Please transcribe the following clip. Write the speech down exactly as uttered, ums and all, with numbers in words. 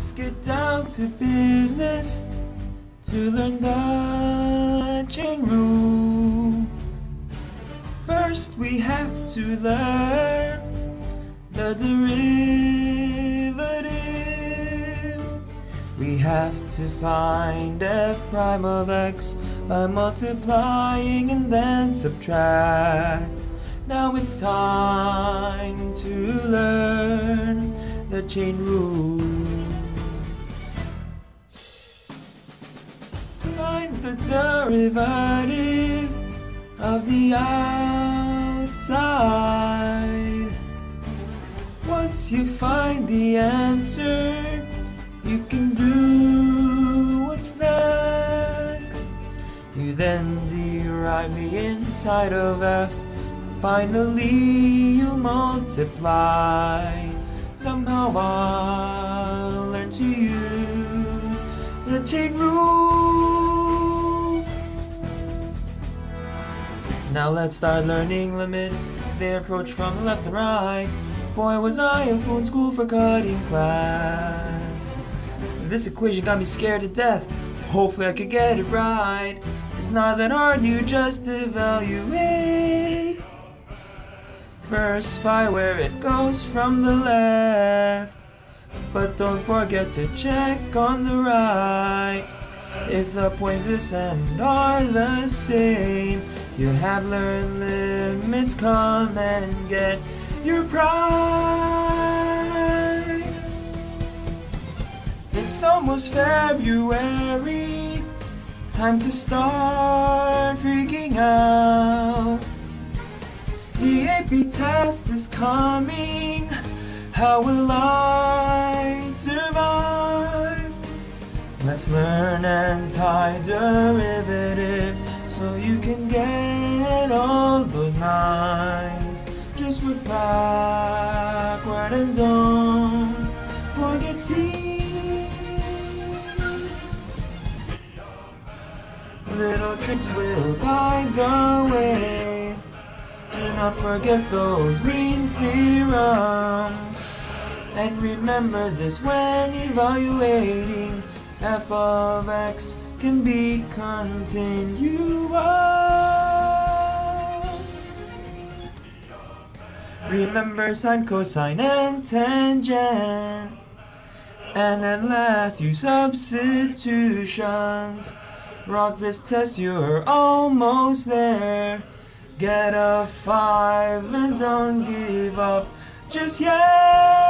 Let's get down to business to learn the chain rule. First we have to learn the derivative. We have to find f prime of x by multiplying and then subtract. Now it's time to learn the chain rule. Find the derivative of the outside. Once you find the answer, you can do what's next. You then derive the inside of f. Finally you multiply. Somehow I'll learn to use the chain rule. Now let's start learning limits. They approach from the left and right. Boy, was I a fool in school for cutting class. This equation got me scared to death. Hopefully I could get it right. It's not that hard, you just evaluate. First spy where it goes from the left, but don't forget to check on the right. If the points and are the same, you have learned limits. Come and get your prize. It's almost February, time to start freaking out. The A P test is coming. How will I survive? Let's learn antiderivative so you can get all those nines. Just work backward and don't forget C. Little tricks will guide the way. Do not forget those mean theorems. And remember this when evaluating. F of x can be continuous. Remember sine, cosine, and tangent. And at last use substitutions. Rock this test, you're almost there. Get a five and don't give up just yet.